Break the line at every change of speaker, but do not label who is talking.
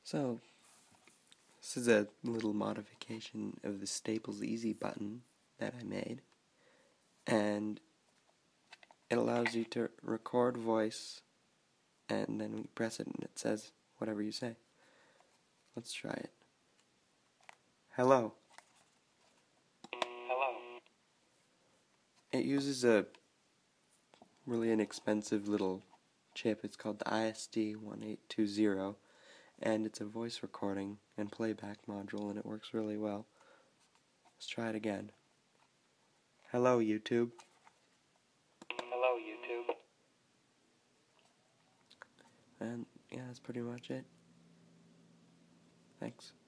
So, this is a little modification of the Staples Easy button that I made, and it allows you to record voice, and then we press it and it says whatever you say. Let's try it. Hello.
Hello.
It uses a really inexpensive little chip. It's called the ISD1820, and it's a voice recording and playback module, and it works really well. Let's try it again. Hello, YouTube.
Hello, YouTube.
And yeah, that's pretty much it. Thanks.